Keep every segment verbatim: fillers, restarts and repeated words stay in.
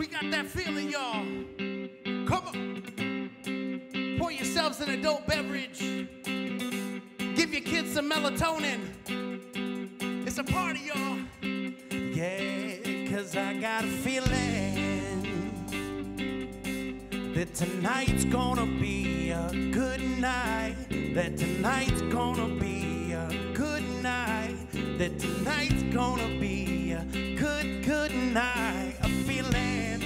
We got that feeling, y'all. Come on. Pour yourselves an adult beverage. Give your kids some melatonin. It's a party, y'all. Yeah, cause I got a feeling that tonight's gonna be a good night. That tonight's gonna be a good night. That tonight's gonna be a good, good night. A feeling,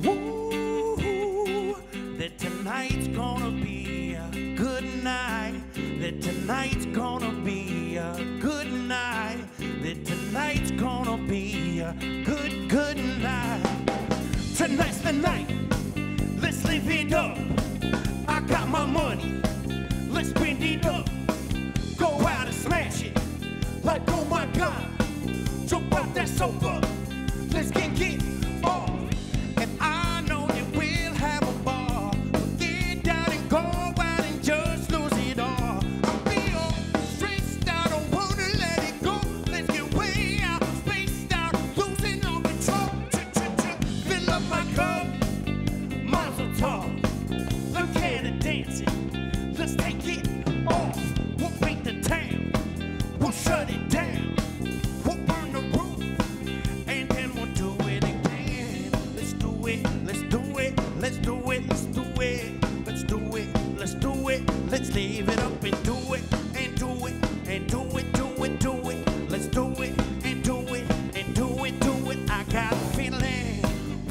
woo, that tonight's gonna be a good night. That tonight's gonna be a good night. That tonight's gonna be a good, good night. Tonight's the night. Let's live it up. I got my money. Let's spend it up. Go out and smash it. Like, oh my God. Jump off that sofa. Let's get get off. And I know that we'll have a ball. We'll get down and go out and just lose it all. I feel stressed out. Don't wanna let it go. Let's get way out. Spaced out. Losing all control. Fill up my cup. Mazel tov. Look at it dancing. Let's take it off. We'll beat the town. We'll shut it down. We'll burn the roof. And then we'll do it again. Let's do it. Let's do it. Let's do it. Let's do it. Let's do it. Let's do it. Let's leave it up and do it. And do it. And do it. Do it. Do it. Let's do it. And do it. And do it. Do it. I got a feeling.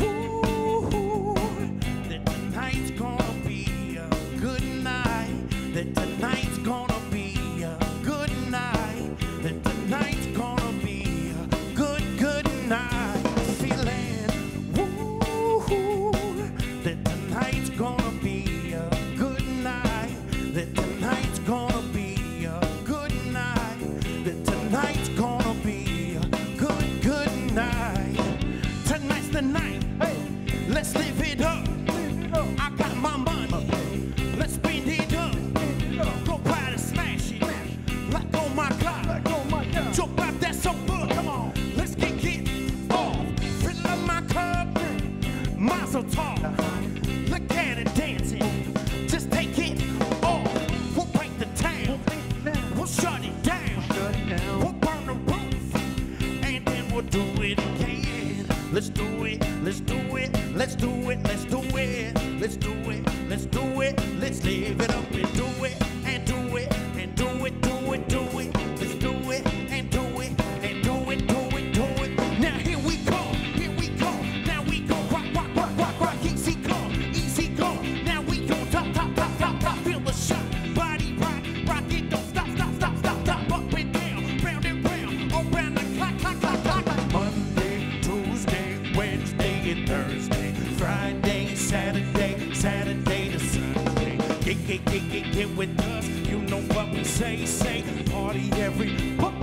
Woo, that tonight's gonna be a good night. That tonight's gonna be a good night. That tonight's gonna be a good, good night. Feeling, woo, that tonight's gonna be a good night. That tonight's gonna be a good night. That tonight's gonna be a good, good night. Tonight's the night. Hey, let's live it up. I got my money. Let's spend it up. Go out and smash it. Like, oh my God. Jump out that sofa. Come on. Let's get it off. Fill up my cup. Mazel tov. Look at it dancing. Just take it off. We'll break the town. We'll shut it down. We'll burn the roof. And then we'll do it again. Let's do it. Let's do it. Let's do it. Let's do it. Let's do it. Let's do it. Let's live it up and do it. And do it. And do it. Do it. Do it. Let's do it. And do it. And do it. Do it. Do it. Now here we go. Here we go. Now we go. Rock, rock, rock, rock, rock. Easy go. Easy go. Now we go. Top, top, top, top, top. Feel the shot. Body rock. Rock it. Don't stop, stop, stop, stop, stop. Up and down. Round and round. Around the clock, clock, clock, clock. Monday, Tuesday, Wednesday, and Thursday. Friday, Saturday, Saturday to Sunday. Get, get, get, get, get with us. You know what we say, say. Party every